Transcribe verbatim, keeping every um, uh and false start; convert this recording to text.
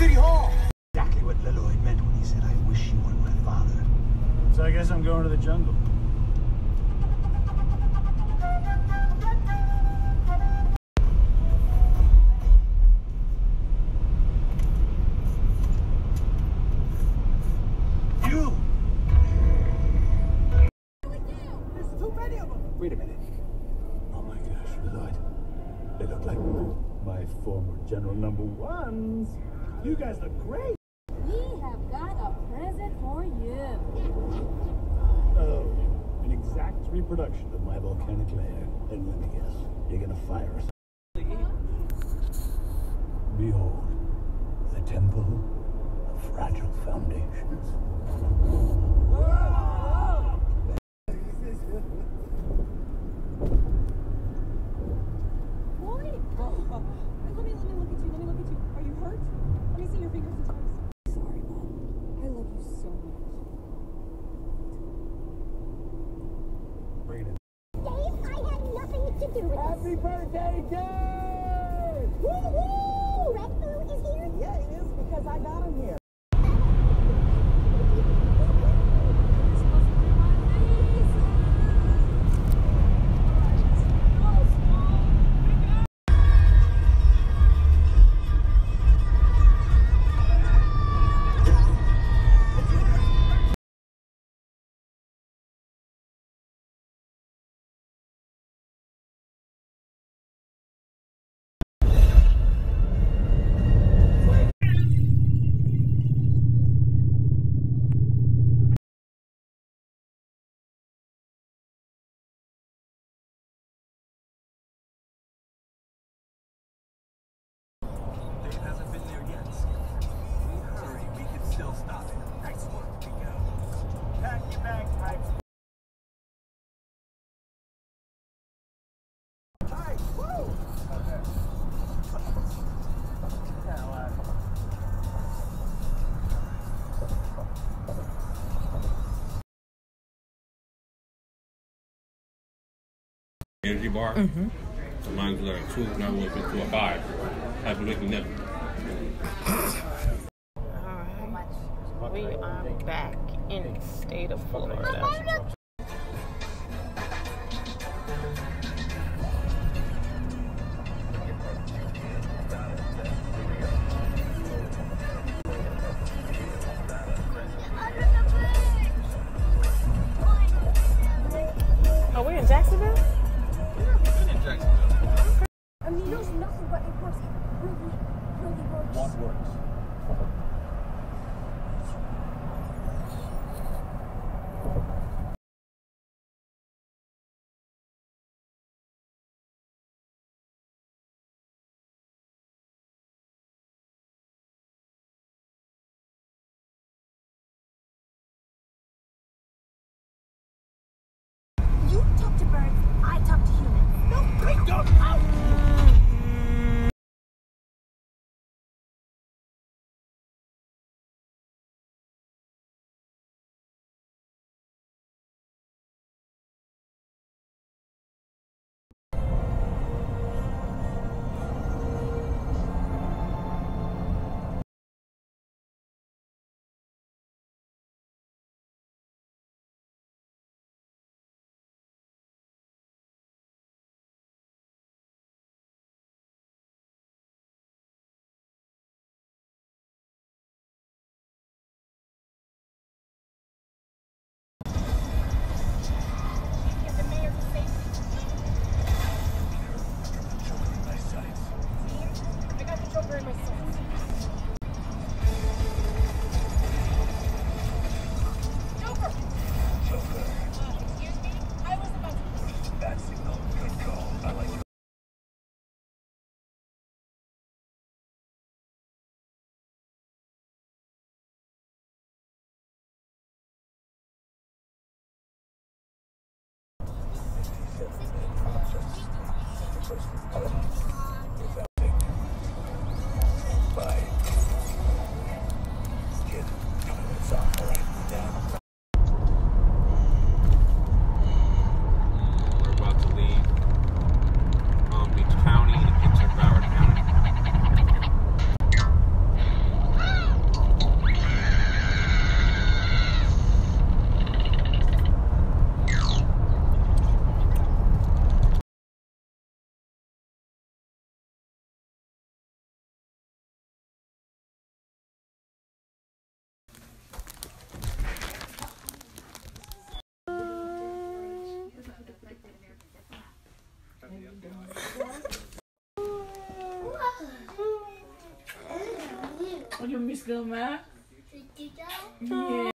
City Hall! Exactly what Leloid meant when he said, I wish you weren't my father. So I guess I'm going to the jungle. You! There's too many of them! Wait a minute. Oh my gosh, Leloid. They look like my former general number ones. You guys look great. We have got a present for you. Oh, an exact reproduction of my volcanic lair. And let me guess, you're gonna fire us. Behold, the temple of fragile foundations. Boy, oh, let me let me look at you. Let me look at you. Are you hurt? Let me see your fingers and toes. Sorry, Mom. I love you so much. Bring it in. Dave, I had nothing to do with Happy birthday, Dave! this. Woo-hoo! Red Boo is here? Yeah, he is because I got him here. Dave hasn't been there yet. We hurry, we can still stop it. Nice work, Pico. Pack your bagpipes. Hey, woo! Okay. Hell out of Energy bar. Mm-hmm. So mine's like a two, and I went to a five. Happy waking up. Alright, we are back in the state of Florida. Oh, we're in Jacksonville? I mean, there's nothing but it works. It really, really works. What works? You talk to birds, I talk to humans. No, bring them out! Bye. What you miss, girl, man? Chiquito. Yeah.